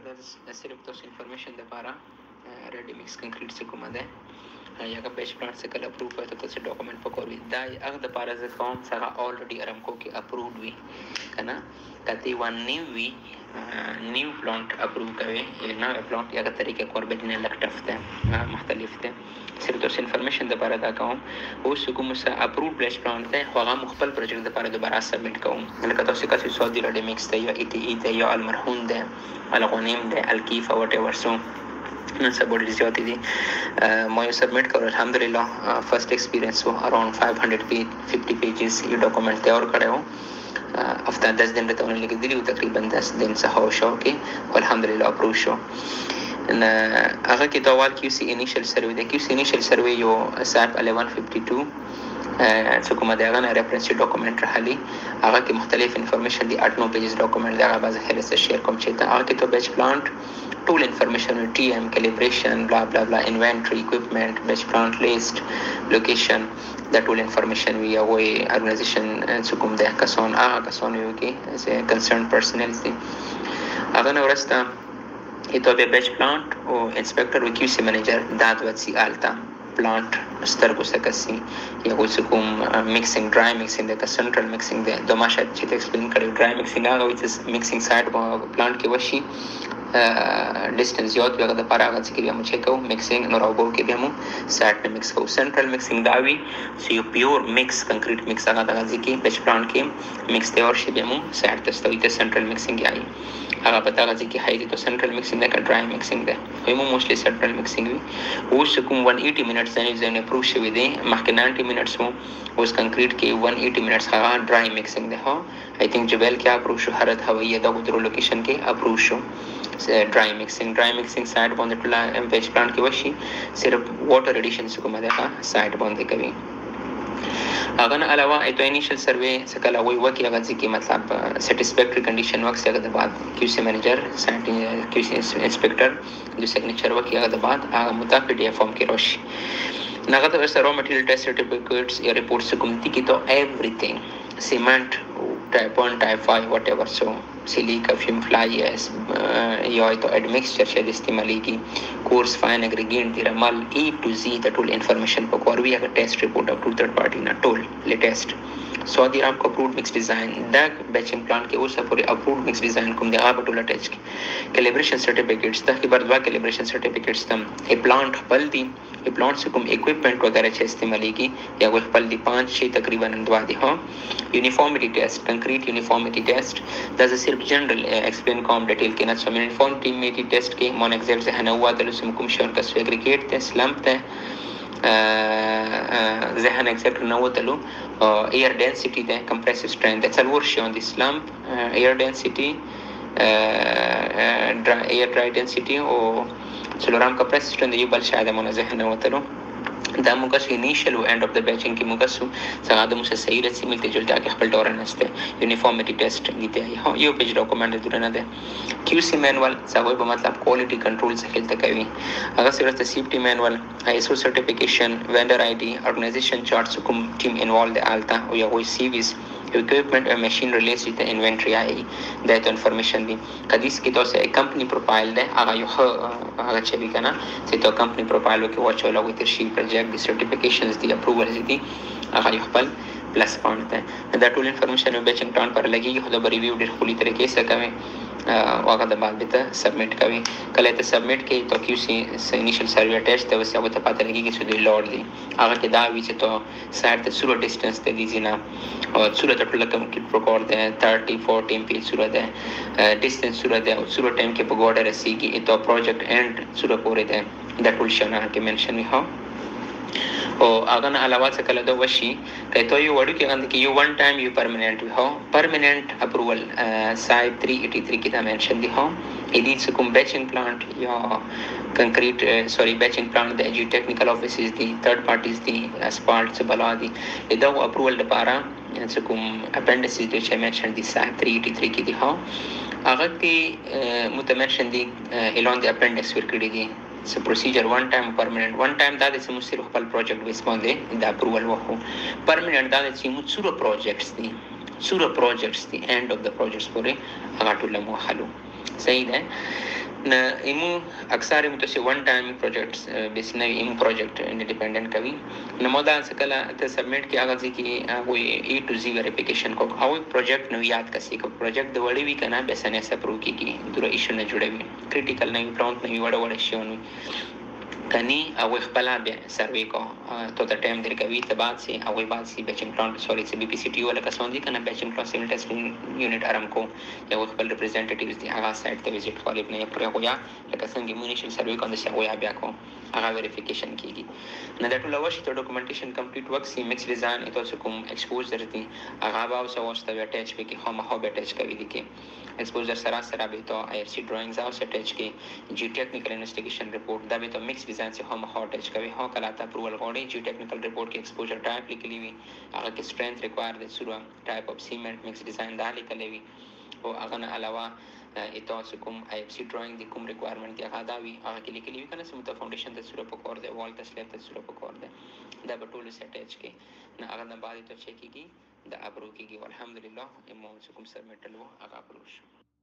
دا صرف تاسو انفارمیشن لپاره ریډي میکس کنکریټ څه کومه ده یا که بیچ پلان څه کله اپروو کړی ته تاسو ډاکومنټ پکار وي دا هغه دپاره زه کوم چې هغه الریډي ارامکو کې اپرووډ وي که نه که ته یوه نیو وي نیو پلانټ اپروو کوي یا نوی پلانټ هغه طریقه کار بدینه لږ ټف ده مختلف ده صرف تاسو انفارمیشن دپاره دا کوم اوس کوم څه اپرووډ بیچ پلانټ دی خو هغه مو خپل پروجیکټ دپاره دوباره سبمیټ کوم لکه تاسو کاسې سعودي ریډي میکس دی یا ای ټي ای دی یا المرهون دی الغنیم دی الکیفه وټ ایور سو نن سبا ډېر زیاتې دي ما یو سبمیټ کړو الحمدلله فرست ایکسپیرینس و اراؤنډ 550 پیجز یو ډاکومنټ تیار کړی و هفته 10 दिन ته ونه لګېدلي و تقریبا 10 दिन څخه شو کې الحمدلله اپروو شو هغه کې دا وال QC انیشل سروې دی QC انیشل سروې یو SAEP-1152 څه کومه دی هغه نه ریفرنس ډاکومنټ راغلی هغه کې مختلف انفارمیشن دی 8-9 پیجز ډاکومنټ دی هغه بعض خیلی سره شیر کوم چې هغه کې تو بیچ پلانټ ټول انفارمیشن TM calibration blah blah blah inventory equipment batch plant list location دا ټول انفارمیشن وی او ارګنایزیشن څه کوم دی کسان هغه کسان یو کې کنسرن پرسنلز دي هغه نه ورسته ایتو به بیچ پلانټ او انسپکټر او QC منیجر دا د وڅي آلتا پلانټ سترګو سکسي یا کوم میکسینګ ډرای میکسینګ د سنټرل میکسینګ د دوه شت چې ایکسپلین کړو ډرای میکسینګ هغه وچ میکسینګ سایډ پلانټ کې وشي ډیسټنس یو د لپاره هغه چې بیا مو چیک کوو میکسینګ نو راوبو کې بیا مو سایډ نه میکس کوو سنټرل میکسینګ دا وی سو یو پیور میکس کنکریټ میکس هغه د ځکه بیچ پلانټ کې میکس تیار شي بیا مو سایډ ته ستوي ته سنټرل میکسینګ یایي هغه پتا غږی کې هایلی تو سنټرل میکسینګ ده کا ډرای میکسینګ ده همو موستلی سنټرل میکسینګ وي اوس کوم 180 منټس نه اپروو شوی دی مخکې 90 منټس مو اوس کنکریټ کې 180 منټس هغه ډرای میکسینګ ده ها آی تھنک جبل کې اپروو شو هرت هوایي دا ګذرو لوکیشن کې اپروو شو ډرای میکسینګ سایډ باندې ټول بیچ پلانټ کې وشي صرف واټر ایډیشن کومه ده سایډ باندې کوي هغه نه علاوه ایتو انیشل سروې څخه لا وی وکی هغه ځکه مطلب سټیسفیکټری کنډیشن ورک څخه د بعد QC منیجر QC انسپکټر د سیګنیچر وکی هغه د بعد هغه مطابق PDF فارم کې راشي هغه د سره مټیریل ټیسټ سرټیفیکټس یا ریپورټس کوم دي کې ته ایوریثینګ سیمنٹ type 1 type 5 whatever so silica fume fly yes یا تو admixture چې استعماليږي course fine aggregate دی رمل A to Z د ټول انفارمیشن په کور وی هغه ټیسټ ریپورټ اپ ټول تھرد پارټي نه ټول لیټیسټ سعودي ارامکو اپرووډ مکس ډیزاین دا بیچینګ پلان کې اوسه پورې اپرووډ مکس ډیزاین کوم دی هغه ټول ټیسټ کیلیبریشن سرټیفیکټس ته کې بر دوا کیلیبریشن سرټیفیکټس تم ای پلانټ خپل دي ای پلانټ کوم اکوئپمنٹ وغیرہ چې استعماليږي یا خپل دي 5-6 تقریبا دوا دي ها uniformity test concrete uniformity test دا صرف جنرال ایکسپلین کوم ډیټیل کې نه سم uniformity test کې مون ایگزیکټ ذهن هوا د لسم کوم شون کا سیګریګیټ ته سلمپ ته ذهن ایکسپټ نه وتلو ایر ډنسټی ده کمپریسیو سترینث د څلور شون دي سلمپ ایر ډنسټی ایر ډرای ډنسټی او څلورم کمپریسیو سترینث یو بل شاید مون ذهن نه وتلو دا موږ انیشل او اند اف د بیچینګ کې موږ څنګه د موږ صحیح رسمي ملته جوړ دا کې خپل ټورنس ته یونیفارمټی ټیسټ دي یو پیج ډاکومنټ درنه ده QC مینوال څنګه به مطلب کوالټي کنټرول څخه ته کوي هغه سره د سیفټي مینوال ISO سرټیفیکیشن وینډر ID ارګنایزیشن چارټس کوم ټیم انوالد آلتا او یو CVs equipment or machine related to inventory that information دی کدیس کې تاسو کمپنی پروفایل ده هغه یو هغه چې وکنا چې تو کمپنی پروفایل کې واچول او تر شي پروجیکټ دی سرټیفیکیشنز دی اپروولز دی هغه یو خپل پلس پوینټ ده دا ټول انفارمیشن به بیچینګ پلان پر لګي خو د ریویو ډېر خولي طریقې سره کوي هغه د بعد به سبمیټ کوي کله ته سبمیټ کوي تو QC انیشل سروې ټیسټ ته وسه به پته لګي چې د لوړ دی هغه کې دا وی چې تو سایت ته سورو ډیسټنس ته دی زینا او سورو ته ټول کوم کې پروکور ده 30-40 MP سورو ده ډیسټنس سورو ده او سورو ټایم کې په ګوډه رسیږي ته پروجیکټ اینڈ سورو پورې ده دا ټول شنه کې منشن وی هو او هغه نه علاوه څه کله دا وشي کته یو وړو کې غند کې یو ون ټایم یو پرمننت وي هو پرمننت اپروول SAEP-383 کې دا منشن دي هو اې دې کوم بیچینګ پلانټ یا کنکریټ بیچینګ پلانټ د جی ټیکنیکل افیسز دي تھرد پارټیز دي اسپالټ څه بلا دي دا اپروول لپاره څه کوم اپنډیسز دي چې منشن دي SAEP-383 کې دي هو هغه کې متمنشن دي اعلان د اپنډکس ورکړي دي So procedure one time permanent one time دا د سمسر خپل پروجیکټ بیس باندې دا اپروول وکړو پرمننت دا چې موږ څوره پروجیکټس دي end of the projects پورې هغه ټول مو حلو صحیح ده نه ایمو اکثر متوسي ون ټایم پروجیکټس بیس نه ایمو پروجیکټ انډیپندنت کوي نو مودا څکلا ته سبمیټ کی هغه ځکه وي ای ټو زی ویریفیکیشن کو او پروجیکټ نو یاد کسي کو پروجیکټ د وړي وی کنه به سنه سپرو کیږي دوره ایشو نه جوړوي کریټیکل نه پراونټ نه وړ شي کنی او خپل به سروي کو ته د ټایم درکوي ته بعد سي او بعد سي بچم پلان سوري سي بي پی سي ټي ولا کسان دي کنه بچم پلان سیمل ټیسټینګ یونټ ارامکو یو خپل ریپرزنټیټیوز دي هغه سایت ته وزټ کولی نه پرې هویا لکه څنګه مونیشن سروي کوم چې هویا بیا کو هغه ویریفیکیشن کیږي نه د ټول وشي ته ډاکومېنټیشن کمپلیټ ورک سی مکس ډیزاین ایتو کوم ایکسپوزر دي هغه باو سو واستو اٹیچ به کی هم هو اٹیچ کوي دي کی ایکسپوزر سره به تو آی اف سی ډراینګز او اٹیچ کی جی ټیکنیکل انویسټیګیشن رپورټ دا به تو مکس ډیزاین سے هم هو اٹیچ کوي هو کله ته اپروول غوړي جی ټیکنیکل رپورټ کې ایکسپوزر ټایپ لیکلی وي هغه کې سترینث ریکوایر دي سورا ټایپ اف سیمنٹ مکس ډیزاین دا لیکلی وي او هغه نه علاوه ایتو کوم آی اف سی ډراینګ دی کوم ریکوایرمنٹ دی هغه دا وي هغه کې لیکلی وي کنه سم ته فاونډیشن ته سورا پکور دی وال ته سلیب ته سورا پکور دی دا به ټول اٹیچ کې نه هغه نه بعد ته چک کیږي دا اپروو کیږي الحمدلله امو کوم سبمیټلو هغه اپروو